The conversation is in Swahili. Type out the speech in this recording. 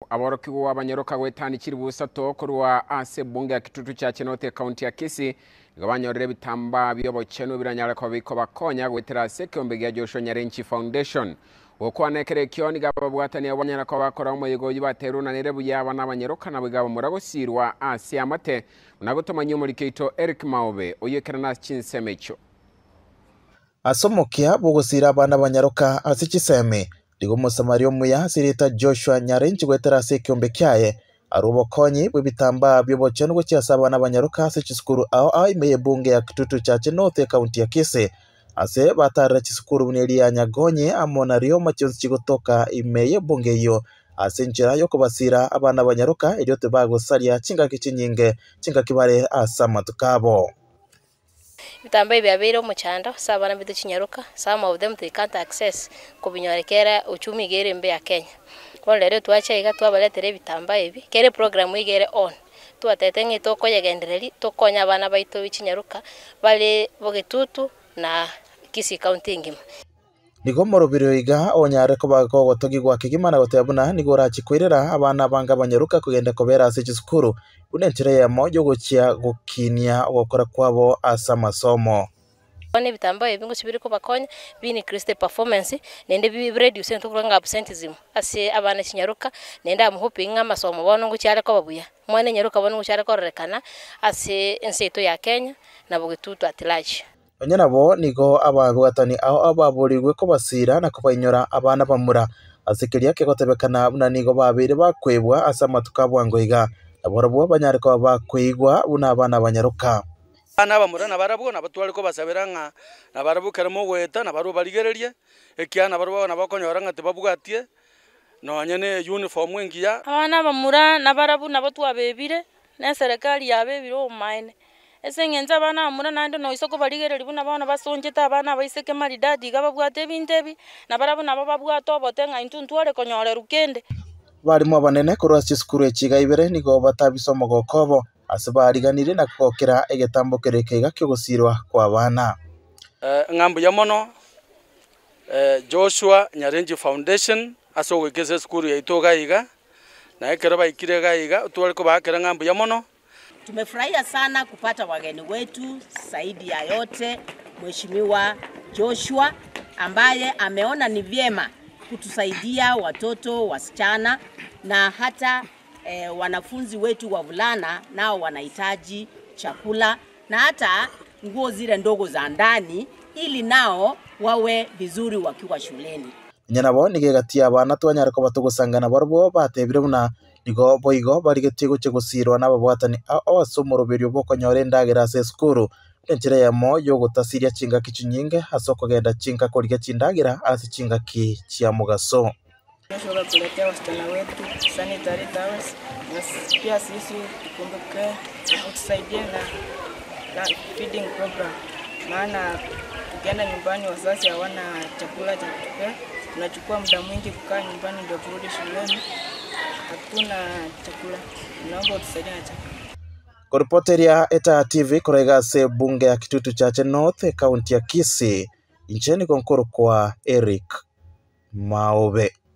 aborokiwa w'abanyaroka gwetanikira busato kurwa ase bunge ya kitutu cha Chenote county ya Kisii ngabanyorere bitamba byobokeno biranyara ko biko bakonya gwetera sekombe ya Joshua Nyarenchi Foundation okwanekere kioni gababwatani abanyara ko bakora mu yigo yibateruna nerebu yaba n'abanyaroka nabigabo muragosirwa ase amate unagotoma nyumurikeito Eric Maobe oyekerana chinsemecho asomokia bugusira abana banyaroka ase kiseme digo musamario muya sirita Joshua Nyarenchi gwetera sekombe kyaye arubokonyi bw'ibitamba by'obokeno gwekyasaba n'abanyaroka ase kisukuru aho imeye bunge ya kitutu cha Chenote county ya Kisii ase batarira kisukuru buneri ya Nyagonyi amonario machonzi chigotoka imeye bunge yo ase njira yo kubasira abana banyaroka iryo tebagosaria chingaki chinyinge chingakibare asa matukabo bitamba byabero muchando sabana bitu chinyaruka some of them they can't access kubinyorekera uchumi gere mbe ya Kenya kwa lero twacha iga twabaletere bitamba ibi kere program igere on twatetenge toko yegendereri tokonya abana baito bichinyaruka bale bogetutu na Kisii county ngima nigo morobiro iga onyare ko bagogotogi gwa kigimana gotebuna nigo rachikwirira abana banga banyaruka kugenda kobera ase kisukuru unenchire yamo yo gochia gokinia gokora kwabo asa masomo one bitamba ebingo sibiri ko bakonya bini Christe performance nende bi reduce ntukuranga absenteeism ase abana kinyaruka nende amuhopinga masomo bono ngucyare ko babuya mwana nyaruka bono ngucyare ko rekana ase enseto ya Kenya na bogetutu atilaje onyana bo nigo abagwatani aho ababurirwe ko basira na kubanyora abana bamura asekeria ke gotebekana buna nigo babire bakwebwa asa matuka bwangoiga aborabo banyare ko bakwigwa buna abana banyaruka ana bamura na barabo na batwale ko basabiranga na barabo keremo gweta na baro barigererie ekiana barabo na bakonyora ngate babwatie no nyene uniform ngiya abana bamura na barabo na batwa bebire na serikali yabebire o mine esengenza abana bamura nande no isoko barigereri buna bana basonjeta abana baiseke maridadi gababwate bintebi na barabo na bababwato obotenga intuntware konyore rukende barimo abanene kurwa kisukuru ekiga ibere nigo batabisomo gokobo asibariganire na kokera egetambo kerekega kyogosirwa kwa bana ngambo ya mono Joshua Nyarenchi Foundation asogekeze skuru ya itoga iga na ekera baikirega iga twali ko bakera ngambo ya mono. Tumefurahia sana kupata wageni wetu zaidi ya yote Mheshimiwa Joshua ambaye ameona ni vyema kutusaidia watoto wasichana na hata wanafunzi wetu wavulana nao wanahitaji chakula na hata nguo zile ndogo za ndani ili nao wawe vizuri wakiwa shuleni. Nyanabo nigegatia abana twanyara ko batugusangana barbo batebire buna nigo boigo barigetigo cyegusirwa n'ababwatani awasomoroberio boko nyore ndagira se skuru enchire yamo yo gutasiria chinga kichinyinge hasoko genda chinga koriga chindagira asi chinga ki cia mugaso Tunashobora kuletea wasichana wetu sanitary towels na pia sisi tukumbuke kutusaidia na feeding program maana tukienda nyumbani wazazi hawana chakula cha kutupea tunachukua muda mwingi kukaa nyumbani ndio kurudi shuleni hatuna chakula naomba utusaidie na chakula Koripoteria Eta TV kurega se bunge ya kitutu cha Chenote county ya Kisii nchini konkoro kwa Eric Maobe.